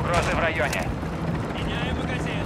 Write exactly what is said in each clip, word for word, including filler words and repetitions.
Угрозы в районе. Меняем магазин.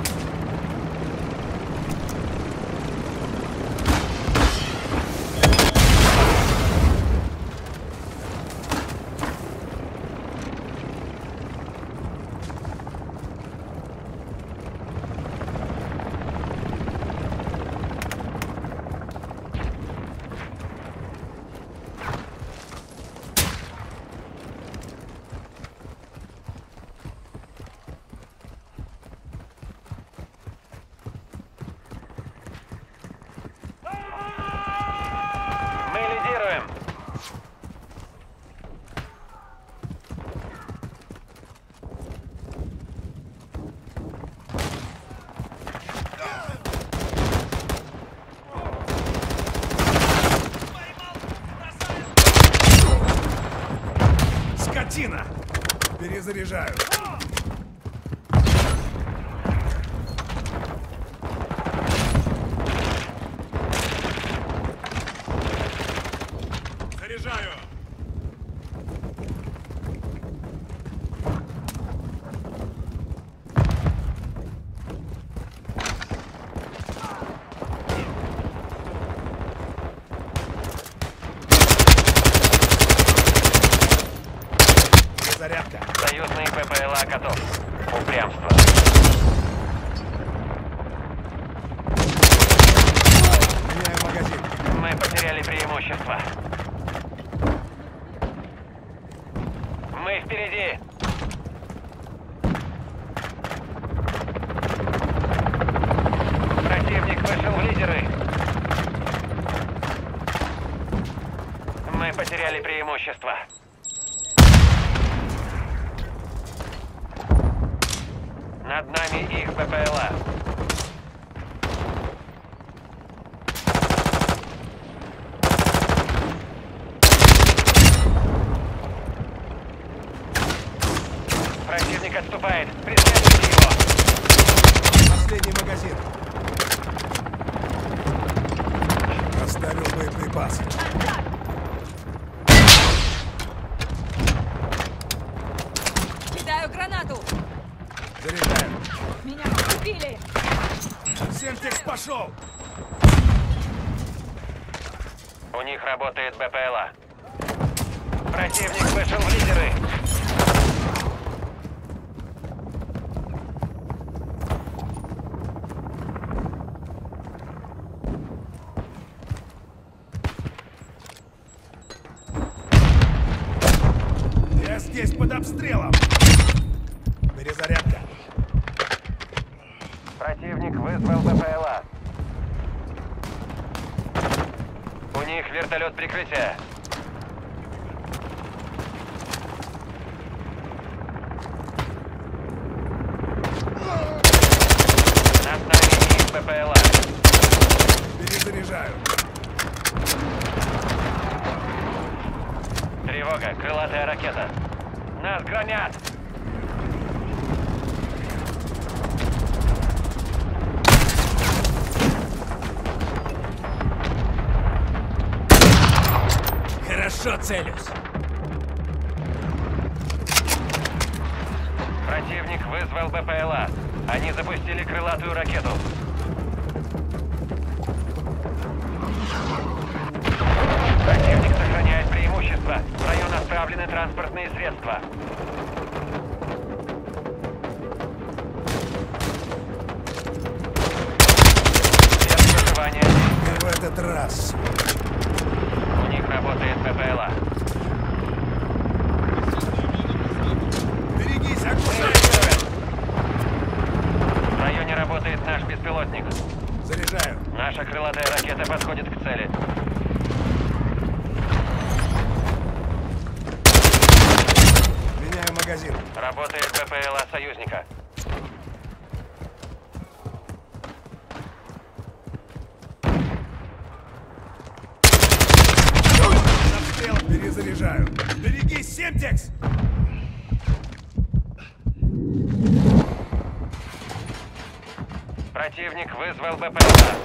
Мы лидируем. Скотина! Перезаряжаю. Заряжаю. Зарядка. Союзный ППЛА готов. Упрямство. Меняю магазин. Мы потеряли преимущество. Мы впереди. Противник вышел в лидеры. Мы потеряли преимущество. Над нами их ППЛА. Противник отступает. Преследуйте его. Последний магазин. Оставил боеприпасы. Кидаю гранату! Заряжаю. Меня убили! Семтекс пошел. У них работает БПЛА. Противник вышел в лидеры. Я здесь под обстрелом. Перезарядка. Противник вызвал БПЛА. У них вертолет прикрытия. Над нами их БПЛА. Перезаряжаю. Тревога, крылатая ракета. Нас громят! Хорошо целюсь. Противник вызвал БПЛА. Они запустили крылатую ракету. Противник сохраняет преимущество. В район отправлены транспортные средства. Без проживания. И в этот раз. У них работает ППЛА. Берегись, огонь! В районе работает наш беспилотник. Заряжаю. Наша крылатая ракета подходит к цели. Меняю магазин. Работает БПЛА союзника. Обстрел. Перезаряжаю. Берегись, Семтекс! Противник вызвал БПЛА.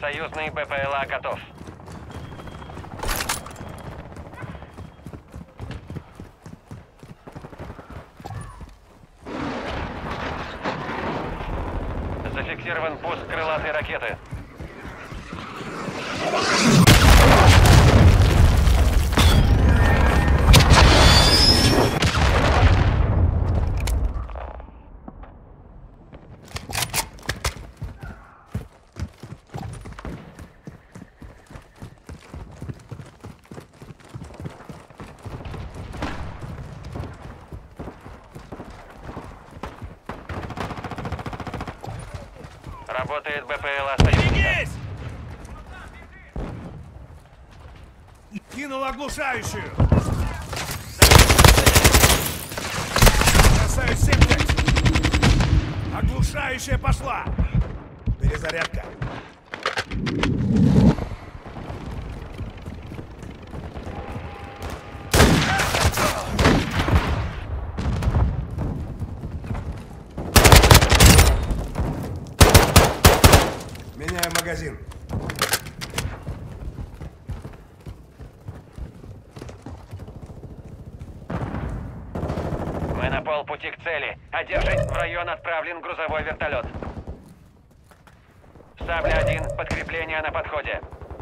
Союзный БПЛА готов. Зафиксирован пуск крылатой ракеты. Работает БПЛА союзника. Берегись! Кинул оглушающую. Бросаю семь. Оглушающая пошла. Перезарядка. Меняю магазин. Мы на полпути к цели. Одержать в район отправлен грузовой вертолет. Сабля один. Подкрепление на подходе.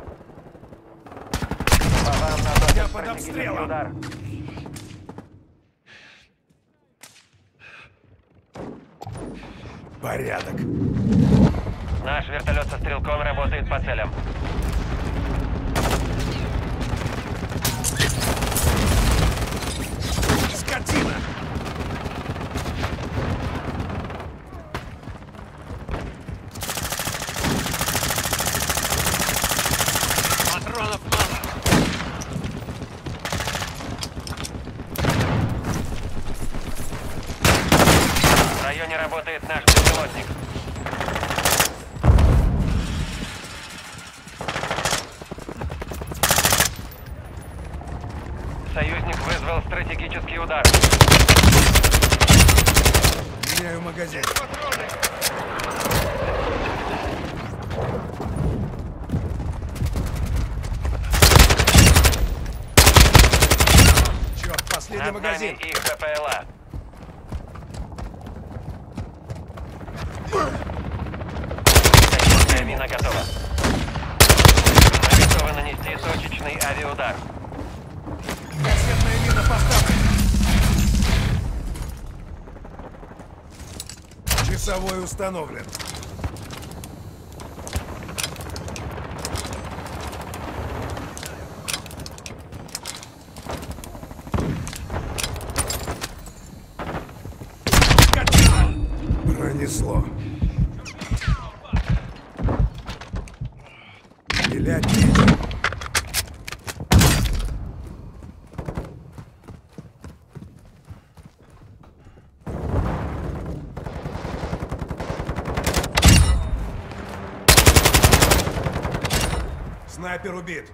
По вам наносят Я под стратегический обстрелом. удар. Порядок. Наш вертолет со стрелком работает по целям. Скотина! Патронов мало. В районе работает наш беспилотник. Союзник вызвал стратегический удар. Меняю магазин. Черт, последний Над магазин. нами их БПЛА. Союзная мина готова. Мы готовы нанести точечный авиаудар. Кассетная мина поставлена. Часовой установлен. Скотина! Пронесло. Стрелять нечего. Снайпер убит.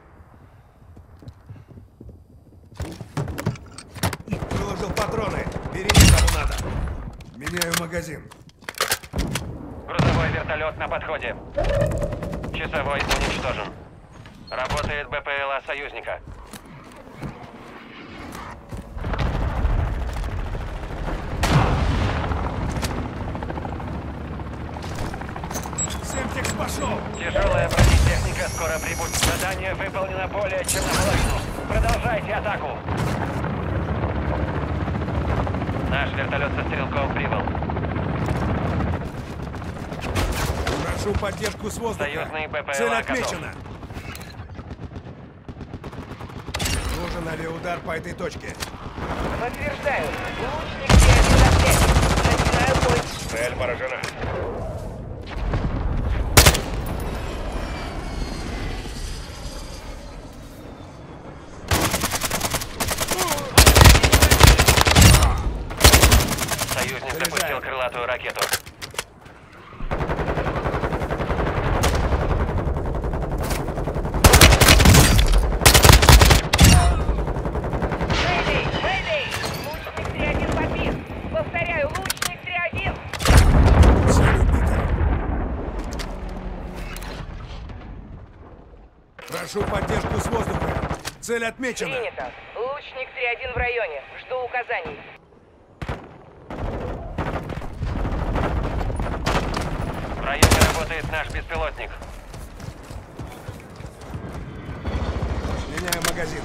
Выложил патроны. Бери, кому надо. Меняю магазин. Грузовой вертолет на подходе. Часовой уничтожен. Работает БПЛА союзника. Семтекс пошел. Тяжелая бронетехника скоро прибудет. Задание выполнено более чем наполовину. Продолжайте атаку. Наш вертолет со стрелком прибыл. Прошу поддержку с воздуха. Союзный БПЛА Цель готов. отмечена. Нужен авиаудар по этой точке. Подтверждаю. Лучник связи на связи. Начинаю бой. Цель поражена. Союзник Заряжаю. запустил крылатую ракету. Хэйдэй! Хэйдэй! Лучник три один подбит. Повторяю, лучник три один. Цель убита. Цель отмечена. Принято. Лучник три один в районе. Жду указаний. В районе работает наш беспилотник. Меняю магазин.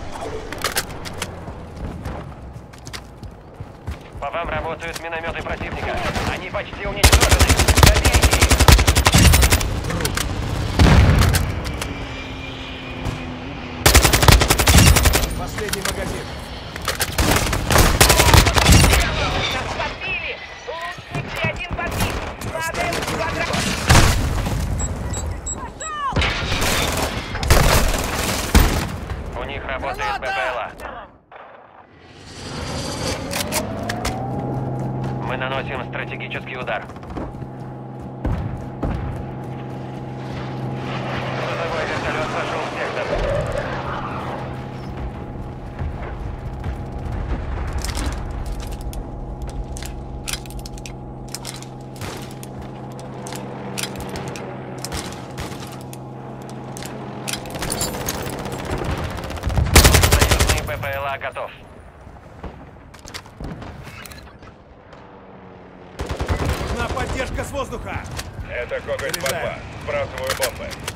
По вам работают минометы противника. Они почти уничтожены. Добейте их! Последний магазин. Нас подбили! Лучник три один подбит! Падаем в квадрат! У них работает БПЛА. Мы наносим стратегический удар. Грузовой вертолет вошел в сектор. Союзный БПЛА готов. Нужна поддержка с воздуха. Это Коготь Заряжаю. два. Сбрасываю бомбы.